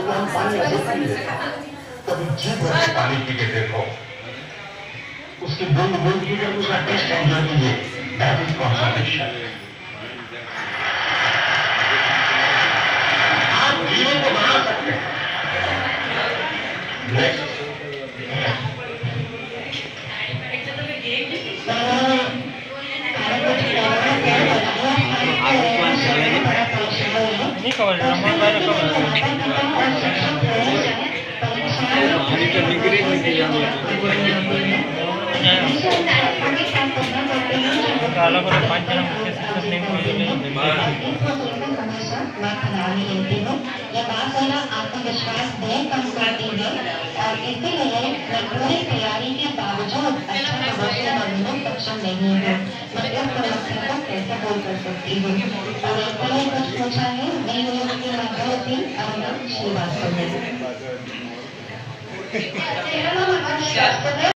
क्योंकि हम पानी ऐसे पी लेते हैं। कभी जी भर के पानी पी के देखो, उसकी बूंद बूंद की जब उसका टेस्ट एंजॉय कीजिए, दैट इज कॉन्संट्रेशन। आप जीवन को बना सकते हैं। Next ini kawal nama baru kawal. Ini kan mikirin lagi yang kalau panjang sistem यह बात है ना आत्मविश्वास में कम करती है और इसीलिए मैं पूरी तैयारी के बावजूद अच्छा प्रदर्शन करने में सक्षम नहीं हूँ। मैं इस समस्या को कैसे दूर कर सकती हूँ? और एक कुछ पूछा है, मैं यूनिवर्सिटी माधवती अरुण श्रीवास्तव।